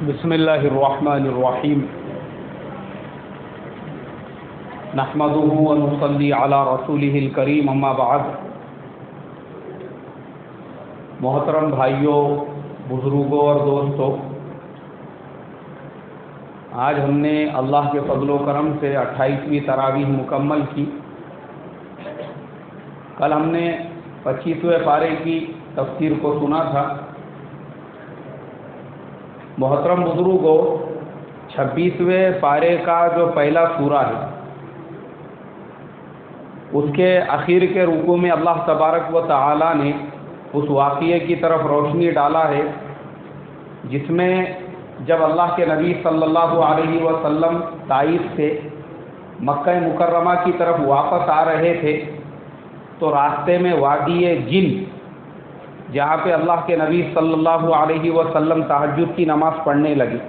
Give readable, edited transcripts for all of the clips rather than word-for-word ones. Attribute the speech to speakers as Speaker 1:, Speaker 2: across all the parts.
Speaker 1: بسم اللہ الرحمن الرحیم نحمده ونصلی علی رسولہ الکریم اما بعد۔ محترم بھائیوں، بزرگوں اور دوستوں، آج ہم نے اللہ کے فضل و کرم سے 28ویں تراویح مکمل کی۔ کل ہم نے 25ویں پارے کی تفسیر کو سنا تھا۔ محترم بزرگوں، 26ویں پارے کا جو پہلا سورہ ہے، اس کے اخیر کے رکوع میں اللہ تبارک و تعالی نے اس واقعے کی طرف روشنی ڈالا ہے جس میں جب اللہ کے نبی صلی اللہ علیہ وسلم طائف سے مکہ مکرمہ کی طرف واپس آ رہے تھے تو راستے میں وادی جن، جہاں پہ اللہ کے نبی صلی اللہ علیہ وسلم تہجد کی نماز پڑھنے لگے،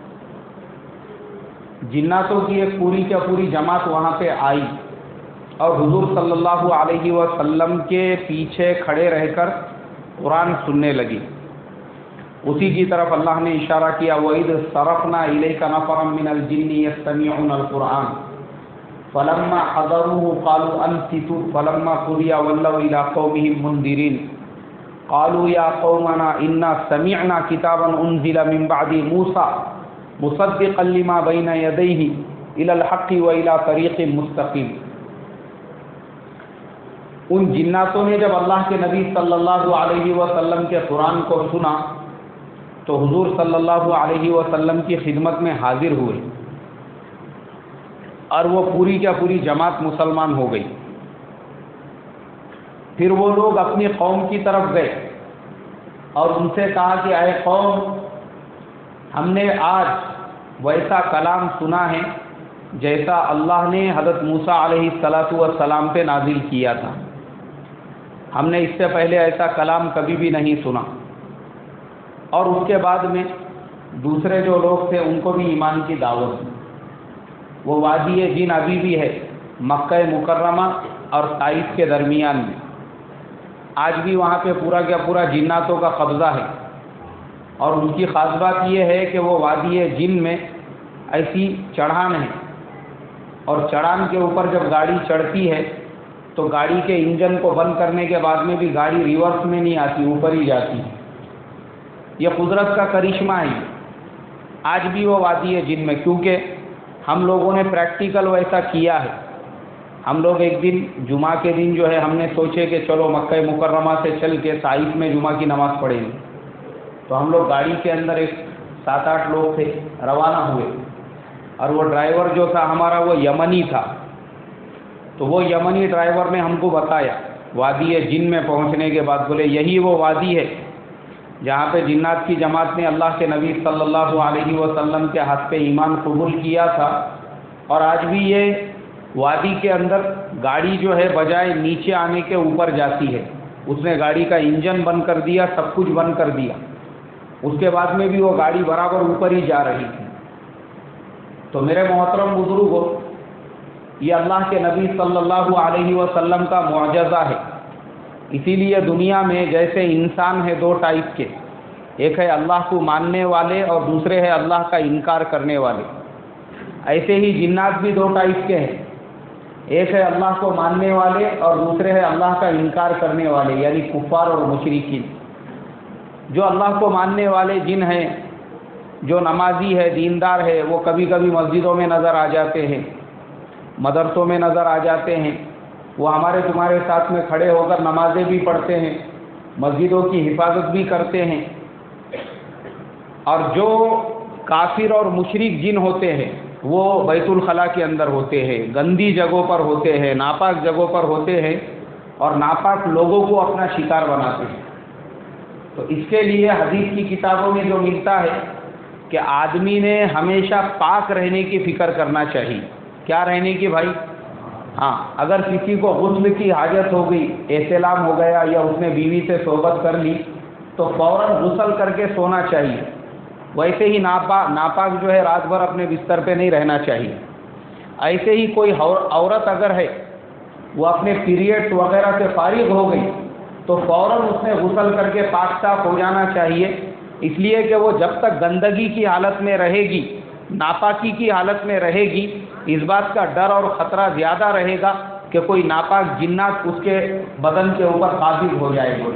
Speaker 1: جناتوں کی ایک پوری کی پوری جماعت وہاں پہ آئی اور حضور صلی اللہ علیہ وسلم کے پیچھے کھڑے رہ کر قرآن سننے لگی۔ اسی کی طرف اللہ نے اشارہ کیا، وَإِذْ صَرَفْنَا إِلَيْكَ نَفَرًا مِنَ الْجِنِّ يَسْتَمِعُونَ الْقُرْآنَ فَلَمَّا حَضَرُوهُ قَالُوا أَنصِتُوا فَلَمَّا قُضِيَ وَلَّوْا إِلَىٰ قَوْمِهِمْ مُنذِرِينَ قالوا يا قومنا إنا سمعنا كتابا أنزل من بعد موسى مصدقا لما بين يديه إلى الحق وإلى طريق مستقيم۔ ان جناتوں نے جب اللہ کے نبی صلی اللہ علیہ وسلم کے قرآن کو سنا تو حضور صلی اللہ علیہ وسلم کی خدمت میں حاضر ہوئے اور وہ پوری کی پوری جماعت مسلمان ہو گئی۔ پھر وہ لوگ اپنی قوم کی طرف گئے اور ان سے کہا کہ اے قوم، ہم نے آج ویسا کلام سنا ہے جیسا اللہ نے حضرت موسیٰ علیہ السلام پہ نازل کیا تھا۔ ہم نے اس سے پہلے ایسا کلام کبھی بھی نہیں سنا۔ اور اس کے بعد میں دوسرے جو لوگ تھے ان کو بھی ایمان کی دعوت دی۔ وہ وادی جن ابھی بھی ہے مکہ مکرمہ اور طائف کے درمیان میں، آج بھی وہاں پہ پورا کا پورا جناتوں کا قبضہ ہے۔ اور ان کی خاص بات یہ ہے کہ وہ وادی جن میں ایسی چڑھان ہے، اور چڑھان کے اوپر جب گاڑی چڑھتی ہے تو گاڑی کے انجن کو بند کرنے کے بعد میں بھی گاڑی ریورس میں نہیں آتی، اوپر ہی جاتی ہے۔ یہ قدرت کا کرشمہ ہے۔ آج بھی وہ وادی جن میں، کیونکہ ہم لوگوں نے پریکٹیکل ویسا کیا ہے۔ ہم لوگ ایک دن جمعہ کے دن جو ہے ہم نے سوچے کہ چلو مکہ مکرمہ سے چل کے طائف میں جمعہ کی نماز پڑھیں گے، تو ہم لوگ گاڑی کے اندر ایک 7-8 لوگ تھے، روانہ ہوئے، اور وہ ڈرائیور جو تھا ہمارا وہ یمنی تھا۔ تو وہ یمنی ڈرائیور نے ہم کو بتایا وادی جن میں پہنچنے کے بعد، بولے یہی وہ وادی ہے جہاں پہ جنات کی جماعت نے اللہ کے نبی صلی اللہ علیہ وسلم کے ہاتھ پہ ایمان قبول کیا تھا، اور آج بھی یہ وادی کے اندر گاڑی جو ہے بجائے نیچے آنے کے اوپر جاتی ہے۔ اس نے گاڑی کا انجن بند کر دیا، سب کچھ بند کر دیا، اس کے بعد میں بھی وہ گاڑی برابر اوپر ہی جا رہی تھی۔ تو میرے محترم بزرگوں، یہ اللہ کے نبی صلی اللہ علیہ وسلم کا معجزہ ہے۔ اسی لیے دنیا میں جیسے انسان ہے دو ٹائپ کے، ایک ہے اللہ کو ماننے والے اور دوسرے ہے اللہ کا انکار کرنے والے، ایسے ہی جنات بھی دو ٹائپ کے ہیں، ایک ہے اللہ کو ماننے والے اور دوسرے ہے اللہ کا انکار کرنے والے، یعنی کفار اور مشرکین۔ جو اللہ کو ماننے والے جن ہیں، جو نمازی ہے، دیندار ہے، وہ کبھی کبھی مسجدوں میں نظر آ جاتے ہیں، مدرسوں میں نظر آ جاتے ہیں، وہ ہمارے تمہارے ساتھ میں کھڑے ہو کر نمازیں بھی پڑھتے ہیں، مسجدوں کی حفاظت بھی کرتے ہیں۔ اور جو کافر اور مشرک جن ہوتے ہیں وہ بیت الخلاء کے اندر ہوتے ہیں، گندی جگہوں پر ہوتے ہیں، ناپاک جگہوں پر ہوتے ہیں، اور ناپاک لوگوں کو اپنا شکار بناتے ہیں۔ تو اس کے لیے حدیث کی کتابوں میں جو ملتا ہے کہ آدمی نے ہمیشہ پاک رہنے کی فکر کرنا چاہیے۔ کیا رہنے کی بھائی؟ ہاں، اگر کسی کو غسل کی حاجت ہو گئی، احتلام ہو گیا، یا اس نے بیوی سے صحبت کر لی، تو فوراً غسل کر کے سونا چاہیے۔ ویسے ہی ناپاک جو ہے رات بھر اپنے بستر پہ نہیں رہنا چاہیے۔ ایسے ہی کوئی عورت اگر ہے وہ اپنے پیریڈ وغیرہ سے فارغ ہو گئی تو فوراً اس نے غسل کر کے پاک صاف ہو جانا چاہیے، اس لیے کہ وہ جب تک گندگی کی حالت میں رہے گی، ناپاکی کی حالت میں رہے گی، اس بات کا ڈر اور خطرہ زیادہ رہے گا کہ کوئی ناپاک جنات اس کے بدن کے اوپر قابض ہو جائے گی۔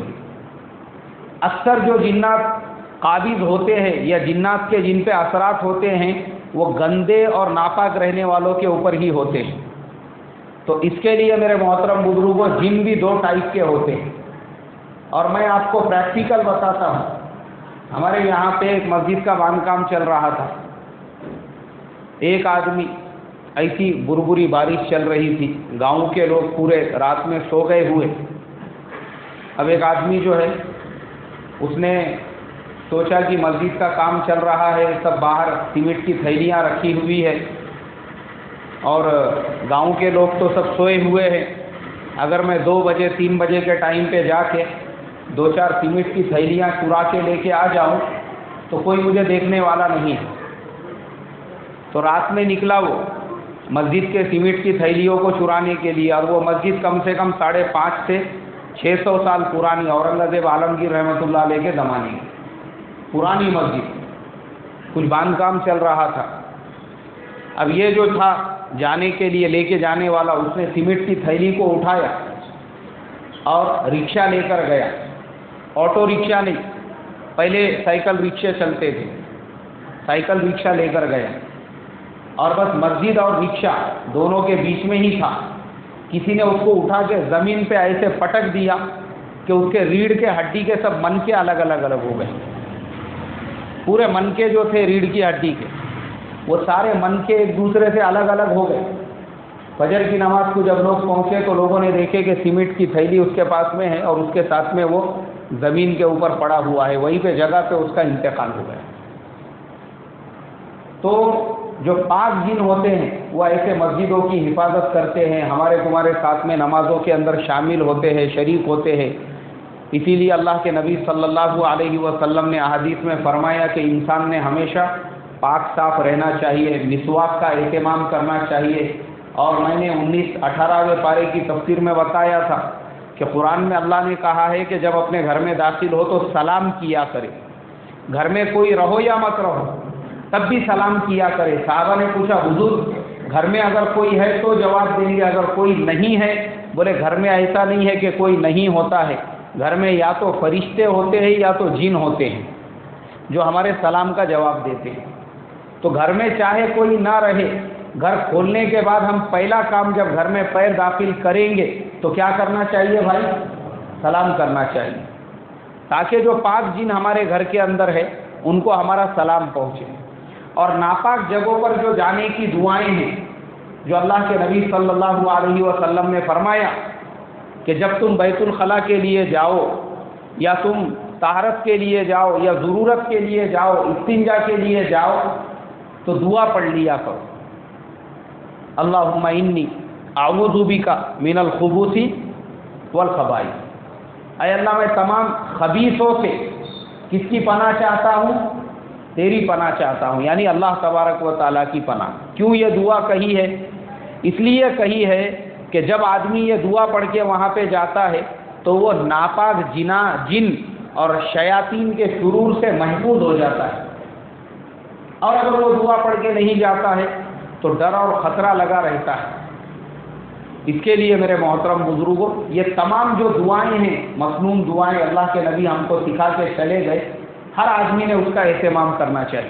Speaker 1: اکثر جو جنات قابض ہوتے ہیں یا جنات کے جن پہ اثرات ہوتے ہیں وہ گندے اور ناپاک رہنے والوں کے اوپر ہی ہوتے ہیں۔ تو اس کے لیے میرے محترم بزرگوں، جن بھی دو ٹائپ کے ہوتے ہیں، اور میں آپ کو پریکٹیکل بتاتا ہوں۔ ہمارے یہاں پہ ایک مسجد کا باندھ کام چل رہا تھا، ایک آدمی، ایسی بربری بارش چل رہی تھی، گاؤں کے لوگ پورے رات میں سو گئے ہوئے۔ اب ایک آدمی جو ہے اس نے سوچا کہ مسجد کا کام چل رہا ہے، سب باہر سیمنٹ کی تھیلیاں رکھی ہوئی ہے اور گاؤں کے لوگ تو سب سوئے ہوئے ہیں، اگر میں 2 بجے 3 بجے کے ٹائم پہ جا کے 2-4 سیمنٹ کی تھیلیاں چرا کے لے کے آ جاؤں تو کوئی مجھے دیکھنے والا نہیں ہے۔ تو رات میں نکلا وہ مسجد کے سیمنٹ کی تھیلیوں کو چرانے کے لیے، اور وہ مسجد کم سے کم 550 سے 600 سال پرانی، اورنگزیب عالمگیر رحمۃ اللہ علیہ کے زمانے کی پرانی مسجد، کچھ باندھ کام چل رہا تھا۔ اب یہ جو تھا جانے کے لیے لے کے جانے والا، اس نے سیمنٹ کی تھیلی کو اٹھایا اور رکشہ لے کر گیا، آٹو رکشہ نہیں، پہلے سائیکل رکشے چلتے تھے، سائیکل رکشہ لے کر گیا اور بس مسجد اور رکشہ دونوں کے بیچ میں ہی تھا۔ کسی نے اس کو اٹھا کے زمین پہ ایسے پٹک دیا کہ اس کے ریڑھ کے ہڈی کے سب منکے الگ الگ ہو گئے، پورے منکے جو تھے ریڑھ کی ہڈی کے، وہ سارے منکے ایک دوسرے سے الگ الگ ہو گئے۔ فجر کی نماز کو جب لوگ پہنچے تو لوگوں نے دیکھے کہ سیمنٹ کی تھیلی اس کے پاس میں ہے اور اس کے ساتھ میں وہ زمین کے اوپر پڑا ہوا ہے، وہیں پہ جگہ پہ اس کا انتقال ہو گیا۔ تو جو پاک جن ہوتے ہیں وہ ایسے مسجدوں کی حفاظت کرتے ہیں، ہمارے تمہارے ساتھ میں نمازوں کے اندر شامل ہوتے ہیں، شریک ہوتے ہیں۔ اسی لیے اللہ کے نبی صلی اللہ علیہ وسلم نے احادیث میں فرمایا کہ انسان نے ہمیشہ پاک صاف رہنا چاہیے، مسواک کا اہتمام کرنا چاہیے۔ اور میں نے 18ویں پارے کی تفسیر میں بتایا تھا کہ قرآن میں اللہ نے کہا ہے کہ جب اپنے گھر میں داخل ہو تو سلام کیا کرے، گھر میں کوئی رہو یا مت رہو تب بھی سلام کیا کرے۔ صحابہ نے پوچھا حضور گھر میں اگر کوئی ہے تو جواب دیں گے، اگر کوئی نہیں ہے؟ بولے گھر میں ایسا نہیں ہے کہ کوئی نہیں ہوتا ہے، گھر میں یا تو فرشتے ہوتے ہیں یا تو جن ہوتے ہیں جو ہمارے سلام کا جواب دیتے ہیں۔ تو گھر میں چاہے کوئی نہ رہے، گھر کھولنے کے بعد ہم پہلا کام جب گھر میں پیر داخل کریں گے تو کیا کرنا چاہیے بھائی؟ سلام کرنا چاہیے، تاکہ جو پاک جن ہمارے گھر کے اندر ہے ان کو ہمارا سلام پہنچے۔ اور ناپاک جگہوں پر جو جانے کی دعائیں ہیں، جو اللہ کے نبی صلی اللہ علیہ وسلم نے فرمایا کہ جب تم بیت الخلاء کے لیے جاؤ یا تم طہارت کے لیے جاؤ یا ضرورت کے لیے جاؤ، استنجا کے لیے جاؤ تو دعا پڑھ لیا کرو، اللہم انی اعوذ بک من الخبث والخبائث، اے اللہ میں تمام خبیثوں سے کس کی پناہ چاہتا ہوں؟ تیری پناہ چاہتا ہوں، یعنی اللہ تبارک و تعالیٰ کی پناہ۔ کیوں یہ دعا کہی ہے؟ اس لیے کہی ہے کہ جب آدمی یہ دعا پڑھ کے وہاں پہ جاتا ہے تو وہ ناپاک جن اور شیاطین کے شرور سے محفوظ ہو جاتا ہے، اور اگر وہ دعا پڑھ کے نہیں جاتا ہے تو ڈر اور خطرہ لگا رہتا ہے۔ اس کے لیے میرے محترم بزرگوں، یہ تمام جو دعائیں ہیں، مسنون دعائیں اللہ کے نبی ہم کو سکھا کے چلے گئے، ہر آدمی نے اس کا اہتمام کرنا چاہیے۔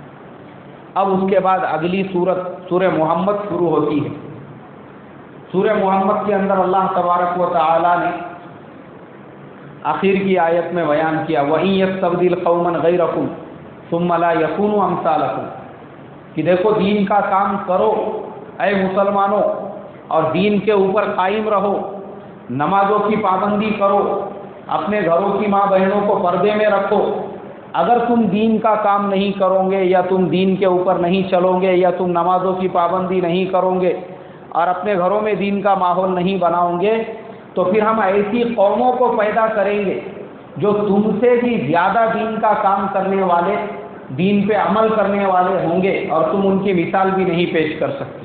Speaker 1: اب اس کے بعد اگلی سورت سورہ محمد شروع ہوتی ہے۔ سورہ محمد کے اندر اللہ تبارک و تعالی نے آخر کی آیت میں بیان کیا وَإِن يَسْتَبْدِلْ قَوْمًا غَيْرَكُمْ ثُمَّ لَا يَكُونُوا أَمْثَالَكُمْ، کہ دیکھو دین کا کام کرو اے مسلمانوں، اور دین کے اوپر قائم رہو، نمازوں کی پابندی کرو، اپنے گھروں کی ماں بہنوں کو پردے میں رکھو۔ اگر تم دین کا کام نہیں کرو گے یا تم دین کے اوپر نہیں چلو گے یا تم نمازوں کی پابندی نہیں کرو گے اور اپنے گھروں میں دین کا ماحول نہیں بناؤ گے تو پھر ہم ایسی قوموں کو پیدا کریں گے جو تم سے بھی زیادہ دین کا کام کرنے والے، دین پہ عمل کرنے والے ہوں گے، اور تم ان کی مثال بھی نہیں پیش کر سکتے۔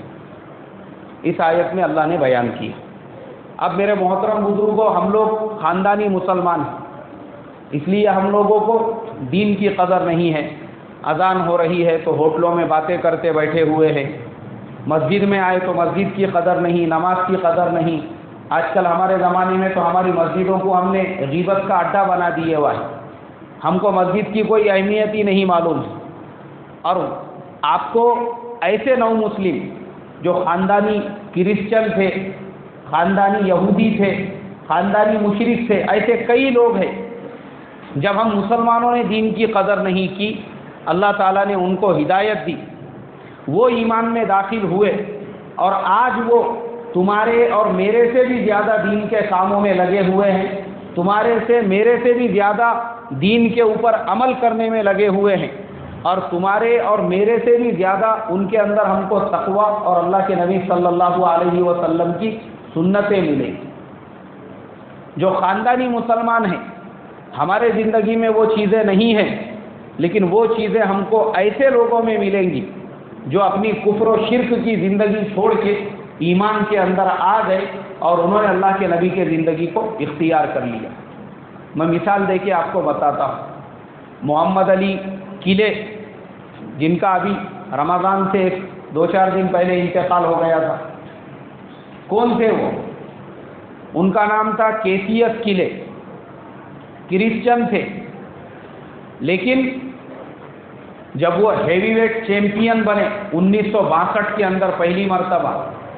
Speaker 1: اس آیت میں اللہ نے بیان کیا۔ اب میرے محترم بزرگوں، ہم لوگ خاندانی مسلمان ہیں، اس لیے ہم لوگوں کو دین کی قدر نہیں ہے. اذان ہو رہی ہے تو ہوٹلوں میں باتیں کرتے بیٹھے ہوئے ہیں. مسجد میں آئے تو مسجد کی قدر نہیں، نماز کی قدر نہیں. آج کل ہمارے زمانے میں تو ہماری مسجدوں کو ہم نے غیبت کا اڈا بنا دیے ہوا ہے. ہم کو مسجد کی کوئی اہمیت ہی نہیں معلوم. اور آپ کو ایسے نو مسلم جو خاندانی کرسچن تھے، خاندانی یہودی تھے، خاندانی مشرک تھے، ایسے کئی لوگ ہیں. جب ہم مسلمانوں نے دین کی قدر نہیں کی، اللہ تعالیٰ نے ان کو ہدایت دی، وہ ایمان میں داخل ہوئے، اور آج وہ تمہارے اور میرے سے بھی زیادہ دین کے کاموں میں لگے ہوئے ہیں، تمہارے سے میرے سے بھی زیادہ دین کے اوپر عمل کرنے میں لگے ہوئے ہیں، اور تمہارے اور میرے سے بھی زیادہ ان کے اندر ہم کو تقویٰ اور اللہ کے نبی صلی اللہ علیہ وسلم کی سنتیں ملیں. جو خاندانی مسلمان ہیں، ہمارے زندگی میں وہ چیزیں نہیں ہیں، لیکن وہ چیزیں ہم کو ایسے لوگوں میں ملیں گی جو اپنی کفر و شرک کی زندگی چھوڑ کے ایمان کے اندر آ گئے اور انہوں نے اللہ کے نبی کے زندگی کو اختیار کر لیا. میں مثال دے کے آپ کو بتاتا ہوں. محمد علی قلعے، جن کا ابھی رمضان سے 2-4 دن پہلے انتقال ہو گیا تھا، کون تھے وہ؟ ان کا نام تھا کیفیت قلعے. کرسچن تھے، لیکن جب وہ ہیوی ویٹ چیمپئن بنے 1962 کے اندر پہلی مرتبہ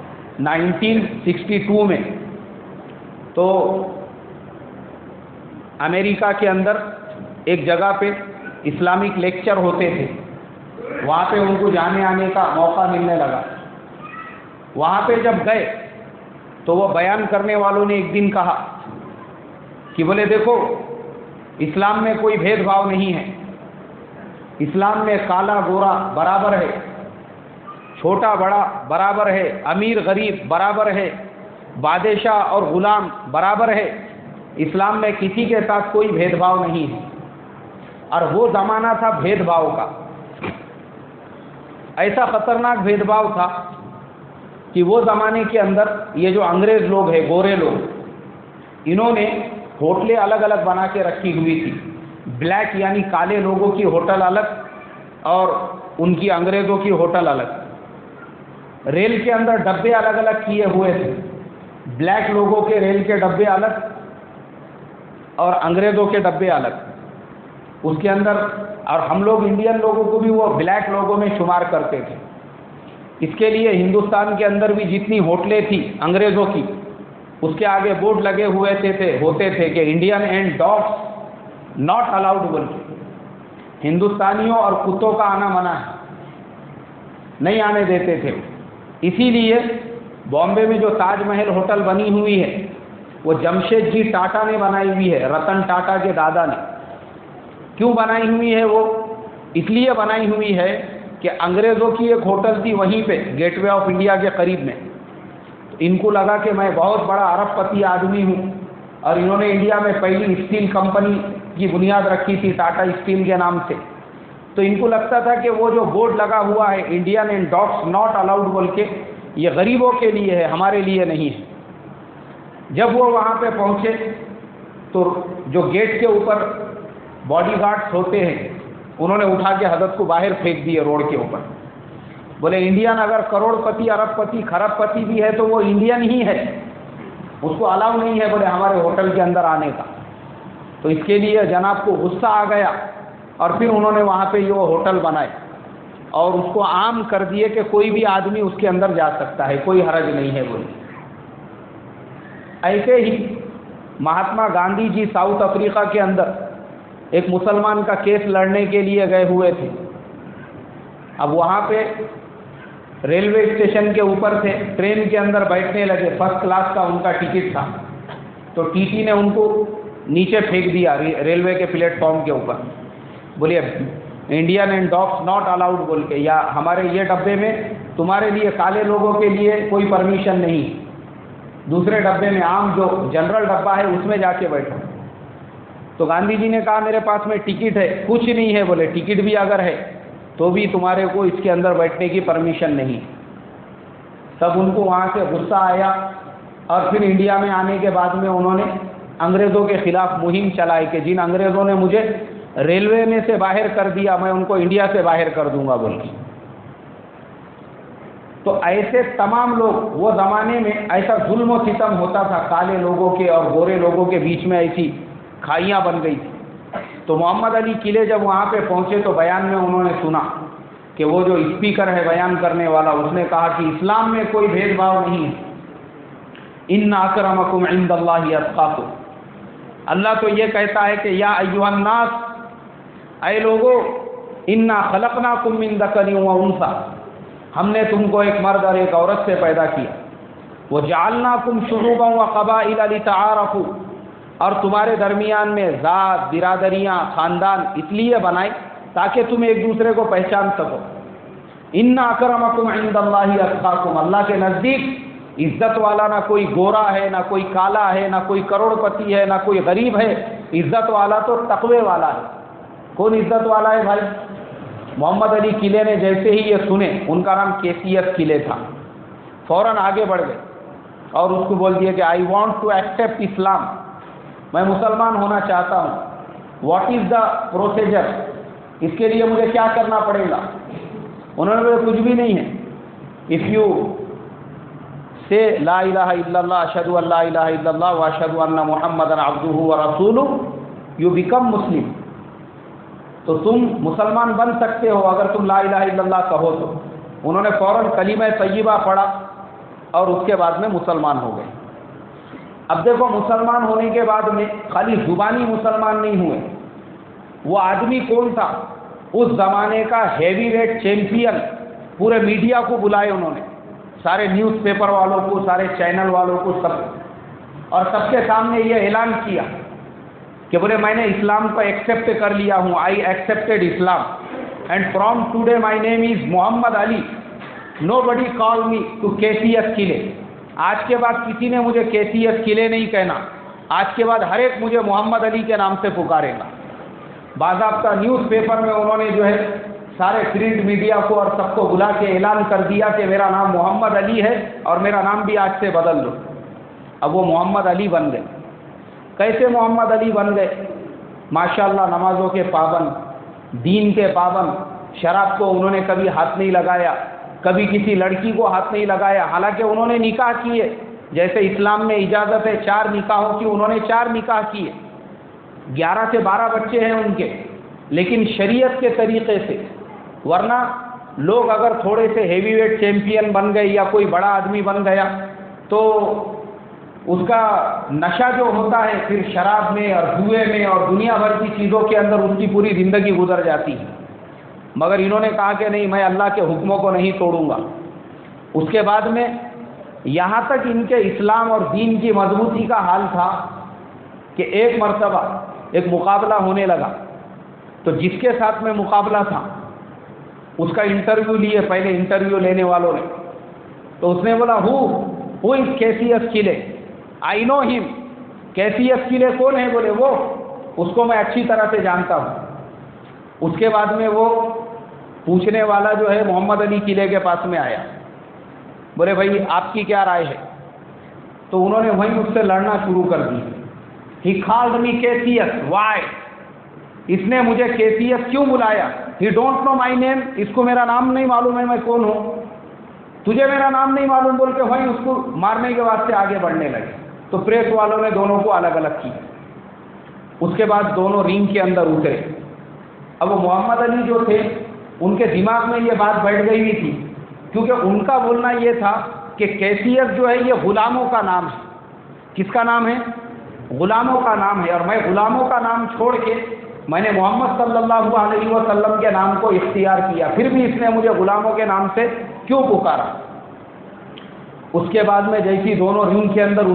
Speaker 1: 1962 میں، تو امریکہ کے اندر ایک جگہ پہ اسلامک لیکچر ہوتے تھے. وہاں پہ ان کو جانے آنے کا موقع ملنے لگا. وہاں پہ جب گئے تو وہ بیان کرنے والوں نے ایک دن کہا کہ بولے دیکھو، اسلام میں کوئی بھید بھاؤ نہیں ہے. اسلام میں کالا گورا برابر ہے، چھوٹا بڑا برابر ہے، امیر غریب برابر ہے، بادشاہ اور غلام برابر ہے. اسلام میں کسی کے ساتھ کوئی بھید بھاؤ نہیں ہے. اور وہ زمانہ تھا بھید بھاؤ کا. ایسا خطرناک بھید بھاؤ تھا کہ وہ زمانے کے اندر یہ جو انگریز لوگ ہیں، گورے لوگ، انہوں نے ہوٹلیں الگ الگ بنا کے رکھی ہوئی تھی. بلیک یعنی کالے لوگوں کی ہوٹل الگ اور ان کی انگریزوں کی ہوٹل الگ. ریل کے اندر ڈبے الگ الگ کیے ہوئے تھے. بلیک لوگوں کے ریل کے ڈبے الگ اور انگریزوں کے ڈبے الگ. اس کے اندر اور ہم لوگ انڈین لوگوں کو بھی وہ بلیک لوگوں میں شمار کرتے تھے. اس کے لیے ہندوستان کے اندر بھی جتنی ہوٹلیں تھیں انگریزوں کی، اس کے آگے بورڈ لگے ہوتے تھے کہ Indian and dogs not allowed بول کے، ہندوستانیوں اور کتوں کا آنا منع ہے، نہیں آنے دیتے تھے. اسی لیے بامبے میں جو تاج محل ہوٹل بنی ہوئی ہے وہ جمشید جی ٹاٹا نے بنائی ہوئی ہے، رتن ٹاٹا کے دادا نے. کیوں بنائی ہوئی ہے وہ؟ اس لیے بنائی ہوئی ہے کہ انگریزوں کی ایک ہوٹل تھی وہیں پہ گیٹ وے آف انڈیا کے قریب میں. تو ان کو لگا کہ میں بہت بڑا ارب پتی آدمی ہوں، اور انہوں نے انڈیا میں پہلی اسٹیل کمپنی کی بنیاد رکھی تھی ٹاٹا اسٹیل کے نام سے. تو ان کو لگتا تھا کہ وہ جو بورڈ لگا ہوا ہے Indian and dogs not allowed بول کے، یہ غریبوں کے لیے ہے، ہمارے لیے نہیں ہے. جب وہ وہاں پہ پہنچے تو جو گیٹ کے اوپر باڈی گارڈز ہوتے ہیں انہوں نے اٹھا کے حضرت کو باہر پھینک دیے روڈ کے اوپر. بولے انڈین اگر کروڑ پتی ارب پتی کھرب پتی بھی ہے تو وہ انڈین ہی ہے، اس کو الاؤ نہیں ہے بولے ہمارے ہوٹل کے اندر آنے کا. تو اس کے لیے جناب کو غصہ آ گیا، اور پھر انہوں نے وہاں پہ یہ ہوٹل بنائے اور اس کو عام کر دیے کہ کوئی بھی آدمی اس کے اندر جا سکتا ہے، کوئی حرج نہیں ہے بولے. ایسے ہی مہاتما گاندھی جی ساؤتھ افریقہ کے اندر ایک مسلمان کا کیس لڑنے کے لیے گئے ہوئے تھے. اب وہاں پہ ریلوے اسٹیشن کے اوپر تھے، ٹرین کے اندر بیٹھنے لگے، فرسٹ کلاس کا ان کا ٹکٹ تھا. تو ٹی ٹی نے ان کو نیچے پھینک دیا ریلوے کے پلیٹ فارم کے اوپر. بولیے Indian and dogs not allowed بول کے، یا ہمارے یہ ڈبے میں تمہارے لیے کالے لوگوں کے لیے کوئی پرمیشن نہیں، دوسرے ڈبے میں عام جو جنرل ڈبہ ہے اس میں جا کے بیٹھو. تو گاندھی جی نے کہا میرے پاس میں ٹکٹ ہے. کچھ نہیں ہے بولے، ٹکٹ بھی اگر ہے تو بھی تمہارے کو اس کے اندر بیٹھنے کی پرمیشن نہیں. تب ان کو وہاں سے غصہ آیا، اور پھر انڈیا میں آنے کے بعد میں انہوں نے انگریزوں کے خلاف مہم چلائی کہ جن انگریزوں نے مجھے ریلوے میں سے باہر کر دیا میں ان کو انڈیا سے باہر کر دوں گا بول کے. تو ایسے تمام لوگ وہ زمانے میں ایسا ظلم و ستم ہوتا تھا، کالے لوگوں کے اور گورے لوگوں کے بیچ میں ایسی کھائیاں بن گئی تھی. تو محمد علی قلعے جب وہاں پہ پہنچے تو بیان میں انہوں نے سنا کہ وہ جو اسپیکر ہے بیان کرنے والا، اس نے کہا کہ اسلام میں کوئی بھید بھاؤ نہیں ہے. ان اکرمکم عند اللہ اتقاکم. اللہ تو یہ کہتا ہے کہ یا ایھا الناس، اے لوگو، انا خلقناکم من ذکر و انثی، ہم نے تم کو ایک مرد اور ایک عورت سے پیدا کیا. وجعلناکم شعوبا وقبائل لتعارفوا، اور تمہارے درمیان میں ذات، برادریاں، خاندان اس لیے بنائے تاکہ تم ایک دوسرے کو پہچان سکو. ان اکرمکم عند اللہ اتقاکم، اللہ کے نزدیک عزت والا نہ کوئی گورا ہے، نہ کوئی کالا ہے، نہ کوئی کروڑ پتی ہے، نہ کوئی غریب ہے. عزت والا تو تقوی والا ہے. کون عزت والا ہے بھائی؟ محمد علی قلعے نے جیسے ہی یہ سنے، ان کا نام کیسیت قلعے تھا، فوراً آگے بڑھ گئے اور اس کو بول دیا کہ I want to accept Islam, میں مسلمان ہونا چاہتا ہوں. واٹ از دا پروسیجر، اس کے لیے مجھے کیا کرنا پڑے گا؟ انہوں نے بولا کچھ بھی نہیں ہے. اف یو سے لا الہ الا اللہ، اشہد ان لا الہ الا اللہ واشہد ان محمدا عبدہ ورسولہ، یو بیکم مسلم. تو تم مسلمان بن سکتے ہو اگر تم لا الہ الا اللہ کہو تو. انہوں نے فوراً کلمہ طیبہ پڑھا اور اس کے بعد میں مسلمان ہو گئے. اب دیکھو، مسلمان ہونے کے بعد میں خالی زبانی مسلمان نہیں ہوئے. وہ آدمی کون تھا؟ اس زمانے کا ہیوی ویٹ چیمپئن. پورے میڈیا کو بلائے انہوں نے، سارے نیوز پیپر والوں کو، سارے چینل والوں کو، سب، اور سب کے سامنے یہ اعلان کیا کہ بولے میں نے اسلام کو ایکسیپٹ کر لیا ہوں. I accepted Islam and from today my name is Muhammad Ali. Nobody call me to کیفیت قلعے. آج کے بعد کسی نے مجھے کیفیت قلعے نہیں کہنا. آج کے بعد ہر ایک مجھے محمد علی کے نام سے پکارے گا. باضابطہ نیوز پیپر میں انہوں نے جو ہے سارے پرنٹ میڈیا کو اور سب کو بلا کے اعلان کر دیا کہ میرا نام محمد علی ہے اور میرا نام بھی آج سے بدل دو. اب وہ محمد علی بن گئے. کیسے محمد علی بن گئے؟ ماشاءاللہ نمازوں کے پابند، دین کے پابند. شراب کو انہوں نے کبھی ہاتھ نہیں لگایا، کبھی کسی لڑکی کو ہاتھ نہیں لگایا. حالانکہ انہوں نے نکاح کیے، جیسے اسلام میں اجازت ہے 4 نکاحوں کی، انہوں نے 4 نکاح کیے. 11 سے 12 بچے ہیں ان کے، لیکن شریعت کے طریقے سے. ورنہ لوگ اگر تھوڑے سے ہیوی ویٹ چیمپئن بن گئے یا کوئی بڑا آدمی بن گیا تو اس کا نشہ جو ہوتا ہے پھر شراب میں اور جوئے میں اور دنیا بھر کی چیزوں کے اندر اس کی پوری زندگی گزر جاتی ہے. مگر انہوں نے کہا کہ نہیں، میں اللہ کے حکموں کو نہیں توڑوں گا. اس کے بعد میں یہاں تک ان کے اسلام اور دین کی مضبوطی کا حال تھا کہ ایک مرتبہ ایک مقابلہ ہونے لگا. تو جس کے ساتھ میں مقابلہ تھا اس کا انٹرویو لیے پہلے انٹرویو لینے والوں نے. تو اس نے بولا ہو از کیفیت قلعے، آئی نو ہم. کیفیت قلعے کون ہے؟ بولے وہ، اس کو میں اچھی طرح سے جانتا ہوں. اس کے بعد میں وہ پوچھنے والا جو ہے محمد علی قلعے کے پاس میں آیا. بولے بھائی آپ کی کیا رائے ہے؟ تو انہوں نے وہیں اس سے لڑنا شروع کر دی. ہی کالڈ می کیفیت، وائی؟ اس نے مجھے کیفیت کیوں بلایا؟ ہی ڈونٹ نو مائی نیم، اس کو میرا نام نہیں معلوم ہے میں کون ہوں. تجھے میرا نام نہیں معلوم بول کے وہیں اس کو مارنے کے واسطے آگے بڑھنے لگے. تو پریس والوں نے دونوں کو الگ الگ کیا. اس کے بعد دونوں رنگ کے اندر اترے. اب وہ محمد علی جو تھے ان کے دماغ میں یہ بات بیٹھ گئی ہوئی تھی، کیونکہ ان کا بولنا یہ تھا کہ کیفیت جو ہے یہ غلاموں کا نام ہے. کس کا نام ہے؟ غلاموں کا نام ہے. اور میں غلاموں کا نام چھوڑ کے میں نے محمد صلی اللہ علیہ وسلم کے نام کو اختیار کیا، پھر بھی اس نے مجھے غلاموں کے نام سے کیوں پکارا؟ اس کے بعد میں جیسی دونوں رنگ کے اندر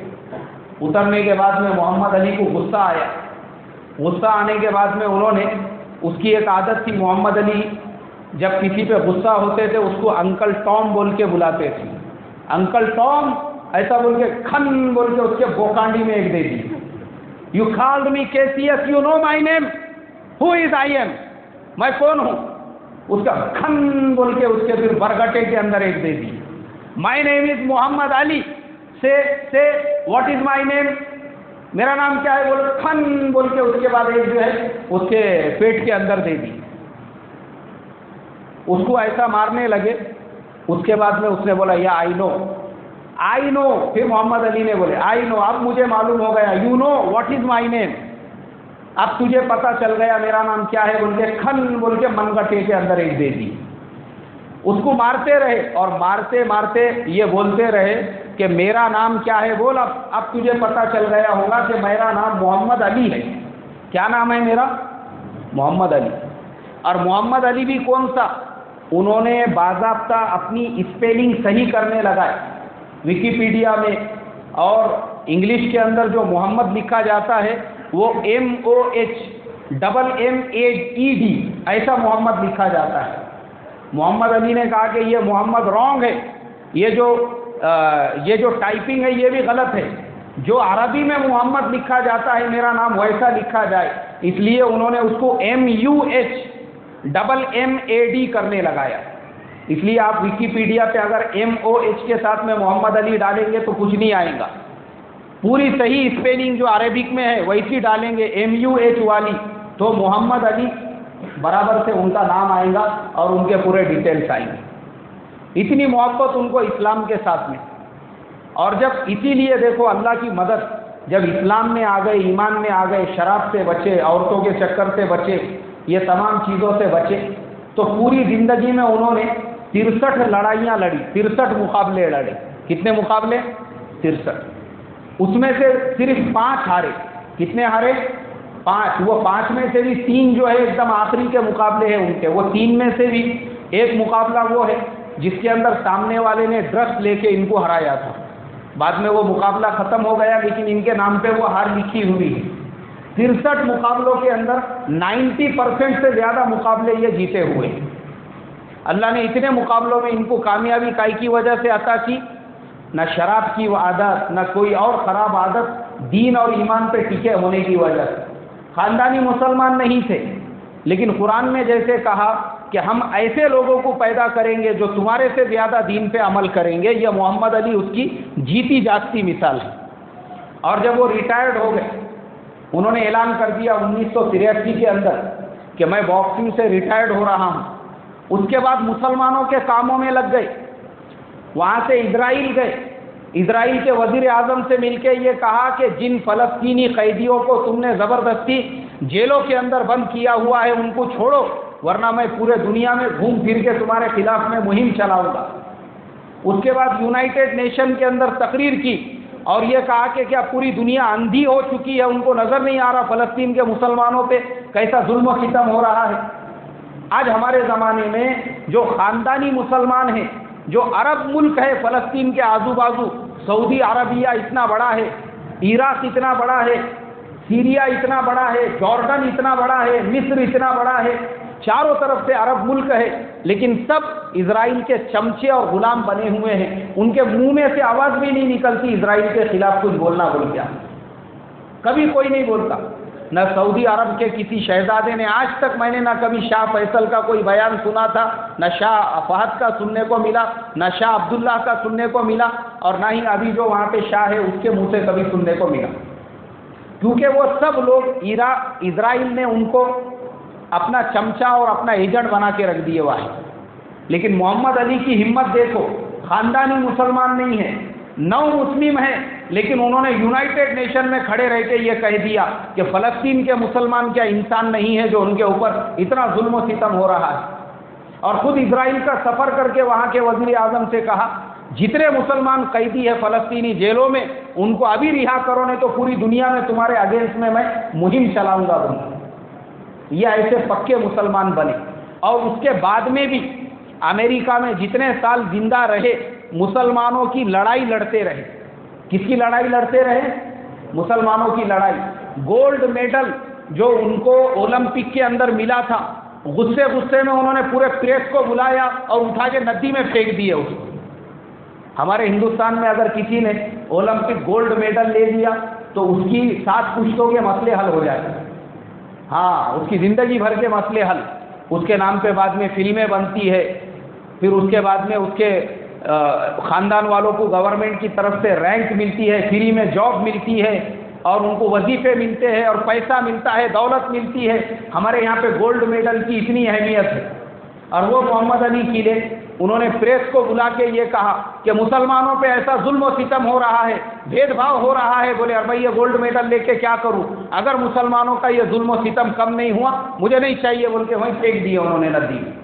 Speaker 1: اترنے کے بعد میں محمد علی کو غصہ آیا. غصہ آنے کے بعد میں انہوں نے، اس کی ایک عادت تھی، محمد علی جب کسی پہ غصہ ہوتے تھے اس کو انکل ٹام بول کے بلاتے تھے. انکل ٹام ایسا بول کے کھن بول کے اس کے بوکانڈی میں ایک دے دی. یو کالڈ می کیفیت، you know my name, who is I am, میں کون ہوں؟ اس کا کھن بول کے اس کے پھر برگٹے کے اندر ایک دے دی. مائی نیم از محمد علی، سے واٹ از مائی نیم؟ میرا نام کیا ہے بولے کھن بول کے اس کے بعد ایک جو ہے اس کے پیٹ کے اندر دے دی. اس کو ایسا مارنے لگے. اس کے بعد میں اس نے بولا یا آئی نو. پھر محمد علی نے بولے آئی نو، اب مجھے معلوم ہو گیا. یو نو واٹ از مائی نیم، اب تجھے پتا چل گیا میرا نام کیا ہے بول کے کھن بول کے منگٹے کے اندر ایک دے دی. اس کو مارتے رہے اور مارتے مارتے یہ بولتے رہے کہ میرا نام کیا ہے بول، اب تجھے پتا چل گیا ہوگا کہ میرا نام محمد علی ہے. کیا نام ہے میرا؟ محمد علی. اور محمد علی بھی کون سا؟ انہوں نے باضابطہ اپنی اسپیلنگ صحیح کرنے لگائے ویکیپیڈیا میں، اور انگلش کے اندر جو محمد لکھا جاتا ہے وہ MOHMMAED ایسا محمد لکھا جاتا ہے. محمد علی نے کہا کہ یہ محمد رانگ ہے، یہ جو ٹائپنگ ہے یہ بھی غلط ہے. جو عربی میں محمد لکھا جاتا ہے میرا نام ویسا لکھا جائے. اس لیے انہوں نے اس کو MUHMMAD کرنے لگایا. اس لیے آپ ویکیپیڈیا پہ اگر MOH کے ساتھ میں محمد علی ڈالیں گے تو کچھ نہیں آئے گا. پوری صحیح اسپیلنگ جو عربک میں ہے ویسی ڈالیں گے MUH والی تو محمد علی برابر سے ان کا نام آئے گا اور ان کے پورے ڈیٹیلز آئیں گے. اتنی محبت ان کو اسلام کے ساتھ میں. اور جب اسی لیے دیکھو اللہ کی مدد، جب اسلام میں آ گئے، ایمان میں آ گئے، شراب سے بچے، عورتوں کے چکر سے بچے، یہ تمام چیزوں سے بچے، تو پوری زندگی میں انہوں نے 63 لڑائیاں لڑی، 63 مقابلے لڑے. کتنے مقابلے؟ 63. اس میں سے صرف 5 ہارے. کتنے ہارے؟ 5. وہ 5 میں سے بھی 3 جو ہے ایک دم آخری کے مقابلے ہیں ان کے. وہ 3 میں سے بھی ایک مقابلہ وہ ہے جس کے اندر سامنے والے نے ڈرگس لے کے ان کو ہرایا تھا. بعد میں وہ مقابلہ ختم ہو گیا لیکن ان کے نام پہ وہ ہار لکھی ہوئی ہے. 63 مقابلوں کے اندر 90% سے زیادہ مقابلے یہ جیتے ہوئے. اللہ نے اتنے مقابلوں میں ان کو کامیابی کائی کی وجہ سے عطا کی، نہ شراب کی عادت، نہ کوئی اور خراب عادت، دین اور ایمان پہ ٹکے ہونے کی وجہ سے. خاندانی مسلمان نہیں تھے، لیکن قرآن میں جیسے کہا کہ ہم ایسے لوگوں کو پیدا کریں گے جو تمہارے سے زیادہ دین پہ عمل کریں گے، یہ محمد علی اس کی جیتی جاگتی مثال ہے. اور جب وہ ریٹائرڈ ہو گئے، انہوں نے اعلان کر دیا 1983 کے اندر کہ میں باکسنگ سے ریٹائرڈ ہو رہا ہوں. اس کے بعد مسلمانوں کے کاموں میں لگ گئے. وہاں سے اسرائیل گئے، اسرائیل کے وزیر اعظم سے مل کے یہ کہا کہ جن فلسطینی قیدیوں کو تم نے زبردستی جیلوں کے اندر بند کیا ہوا ہے ان کو چھوڑو، ورنہ میں پورے دنیا میں گھوم پھر کے تمہارے خلاف میں مہم چلاؤں گا. اس کے بعد یونائٹڈ نیشن کے اندر تقریر کی اور یہ کہا کہ کیا پوری دنیا اندھی ہو چکی ہے، ان کو نظر نہیں آ رہا فلسطین کے مسلمانوں پہ کیسا ظلم و ستم ہو رہا ہے. آج ہمارے زمانے میں جو خاندانی مسلمان ہیں، جو عرب ملک ہے فلسطین کے آزو بازو، سعودی عربیہ اتنا بڑا ہے، عراق اتنا بڑا ہے، سیریا اتنا بڑا ہے، جارڈن اتنا بڑا ہے، مصر اتنا بڑا ہے، چاروں طرف سے عرب ملک ہے، لیکن سب اسرائیل کے چمچے اور غلام بنے ہوئے ہیں. ان کے منہ میں سے آواز بھی نہیں نکلتی اسرائیل کے خلاف کچھ بولنا بول گیا، کبھی کوئی نہیں بولتا. نہ سعودی عرب کے کسی شہزادے نے آج تک میں نے نہ کبھی شاہ فیصل کا کوئی بیان سنا تھا، نہ شاہ فہد کا سننے کو ملا، نہ شاہ عبداللہ کا سننے کو ملا، اور نہ ہی ابھی جو وہاں پہ شاہ ہے اس کے منہ سے کبھی سننے کو ملا. کیونکہ وہ سب لوگ اسرائیل نے ان کو اپنا چمچا اور اپنا ایجنٹ بنا کے رکھ دیے ہوا ہے. لیکن محمد علی کی ہمت دیکھو، خاندانی مسلمان نہیں ہے، نو مسلم ہے، لیکن انہوں نے یونائٹڈ نیشن میں کھڑے رہ کے یہ کہہ دیا کہ فلسطین کے مسلمان کیا انسان نہیں ہے جو ان کے اوپر اتنا ظلم و ستم ہو رہا ہے. اور خود اسرائیل کا سفر کر کے وہاں کے وزیر اعظم سے کہا جتنے مسلمان قیدی ہے فلسطینی جیلوں میں ان کو ابھی رہا کرو، نہیں تو پوری دنیا میں تمہارے اگینسٹ میں مہم چلاؤں گا. یہ ایسے پکے مسلمان بنے. اور اس کے بعد میں بھی امریکہ میں جتنے سال زندہ رہے مسلمانوں کی لڑائی لڑتے رہے. کس کی لڑائی لڑتے رہے؟ مسلمانوں کی لڑائی. گولڈ میڈل جو ان کو اولمپک کے اندر ملا تھا، غصے میں انہوں نے پورے پریس کو بلایا اور اٹھا کے ندی میں پھینک دیے اس کو. ہمارے ہندوستان میں اگر کسی نے اولمپک گولڈ میڈل لے لیا تو اس کی 7 پشتوں کے مسئلے حل ہو جاتے ہیں. ہاں، اس کی زندگی بھر کے مسئلے حل. اس کے نام پہ بعد میں فلمیں بنتی ہے، پھر اس کے بعد میں اس کے خاندان والوں کو گورنمنٹ کی طرف سے رینک ملتی ہے، فری میں جاب ملتی ہے، اور ان کو وظیفے ملتے ہیں اور پیسہ ملتا ہے، دولت ملتی ہے، ہمارے یہاں پہ گولڈ میڈل کی اتنی اہمیت ہے۔ اور وہ محمد علی کیلے انہوں نے پریس کو بلا کے یہ کہا کہ مسلمانوں پہ ایسا ظلم و ستم ہو رہا ہے، بھید بھاؤ ہو رہا ہے، بولے اور بھائی یہ گولڈ میڈل لے کے کیا کروں، اگر مسلمانوں کا یہ ظلم و ستم کم نہیں ہوا مجھے نہیں چاہیے، بول کے وہیں پھینک دیے انہوں نے ندی میں۔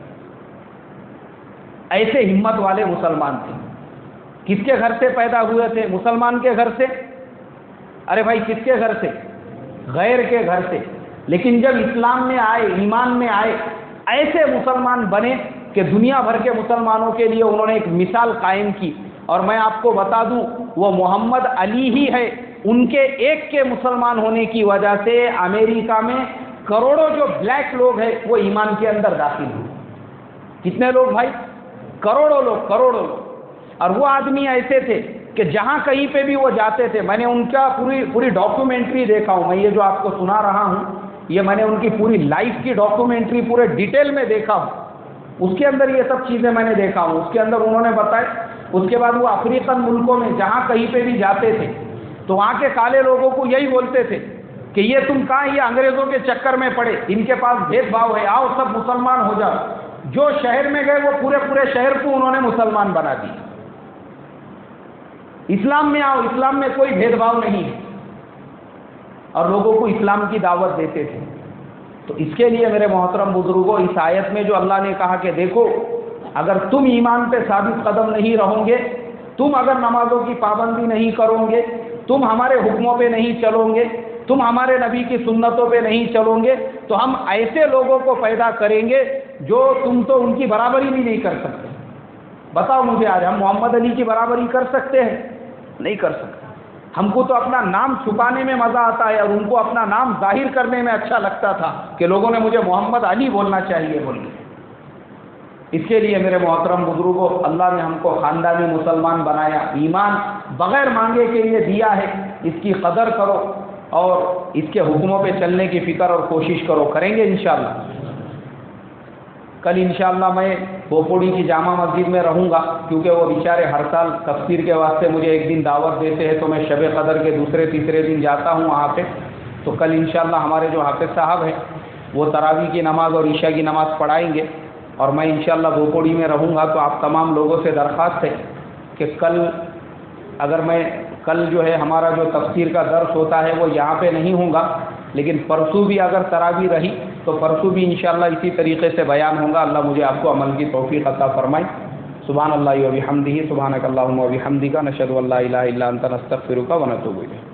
Speaker 1: ایسے ہمت والے مسلمان تھے۔ کس کے گھر سے پیدا ہوئے تھے؟ مسلمان کے گھر سے؟ ارے بھائی کس کے گھر سے؟ غیر کے گھر سے۔ لیکن جب اسلام میں آئے، ایمان میں آئے، ایسے مسلمان بنے کہ دنیا بھر کے مسلمانوں کے لیے انہوں نے ایک مثال قائم کی۔ اور میں آپ کو بتا دوں وہ محمد علی ہی ہے، ان کے ایک کے مسلمان ہونے کی وجہ سے امریکہ میں کروڑوں جو بلیک لوگ ہیں وہ ایمان کے اندر داخل ہوئے۔ کتنے لوگ بھائی؟ کروڑوں لوگ، کروڑوں لوگ۔ اور وہ آدمی ایسے تھے کہ جہاں کہیں پہ بھی وہ جاتے تھے، میں نے ان کا پوری ڈاکومنٹری دیکھا ہوں، میں یہ جو آپ کو سنا رہا ہوں یہ میں نے ان کی پوری لائف کی ڈاکومنٹری پورے ڈیٹیل میں دیکھا ہوں، اس کے اندر یہ سب چیزیں میں نے دیکھا ہوں۔ اس کے اندر انہوں نے بتایا، اس کے بعد وہ افریقن ملکوں میں جہاں کہیں پہ بھی جاتے تھے تو وہاں کے کالے لوگوں کو یہی بولتے تھے کہ یہ تم کہاں، یہ انگریزوں کے چکر میں پڑے، ان کے پاس بھید بھاؤ ہے، آؤ سب مسلمان ہو جاؤ۔ جو شہر میں گئے وہ پورے شہر کو انہوں نے مسلمان بنا دی۔ اسلام میں آؤ، اسلام میں کوئی بھید بھاؤ نہیں ہے، اور لوگوں کو اسلام کی دعوت دیتے تھے۔ تو اس کے لیے میرے محترم بزرگوں، اس آیت میں جو اللہ نے کہا کہ دیکھو اگر تم ایمان پہ ثابت قدم نہیں رہو گے، تم اگر نمازوں کی پابندی نہیں کرو گے، تم ہمارے حکموں پہ نہیں چلو گے، تم ہمارے نبی کی سنتوں پہ نہیں چلو گے، تو ہم ایسے لوگوں کو پیدا کریں گے جو تم تو ان کی برابری بھی نہیں کر سکتے۔ بتاؤ مجھے آج ہم محمد علی کی برابری کر سکتے ہیں؟ نہیں کر سکتے۔ ہم کو تو اپنا نام چھپانے میں مزہ آتا ہے اور ان کو اپنا نام ظاہر کرنے میں اچھا لگتا تھا کہ لوگوں نے مجھے محمد علی بولنا چاہیے بولیے۔ اس کے لیے میرے محترم بزرگوں، اللہ نے ہم کو خاندانی مسلمان بنایا، ایمان بغیر مانگے کے لیے دیا ہے، اس کی قدر کرو اور اس کے حکموں پہ چلنے کی فکر اور کوشش کرو، کریں گے انشاءاللہ۔ کل انشاءاللہ میں بوپوڑی کی جامع مسجد میں رہوں گا، کیونکہ وہ بیچارے ہر سال تفسیر کے واسطے مجھے ایک دن دعوت دیتے ہیں، تو میں شب قدر کے دوسرے تیسرے دن جاتا ہوں وہاں پہ۔ تو کل انشاءاللہ ہمارے جو حافظ صاحب ہیں وہ تراویح کی نماز اور عشاء کی نماز پڑھائیں گے، اور میں انشاءاللہ بوپوڑی میں رہوں گا۔ تو آپ تمام لوگوں سے درخواست ہے کہ کل جو ہے ہمارا جو تفسیر کا درس ہوتا ہے وہ یہاں پہ نہیں ہوگا، لیکن پرسوں بھی اگر تراویح رہی تو پرسوں بھی انشاءاللہ اسی طریقے سے بیان ہوگا۔ اللہ مجھے آپ کو عمل کی توفیق عطا فرمائے۔ سبحان اللہ و بحمدہ، سبحانک اللہم و بحمدک، نشہد ان لا الہ الا انت، نستغفرک و نتوب الیک۔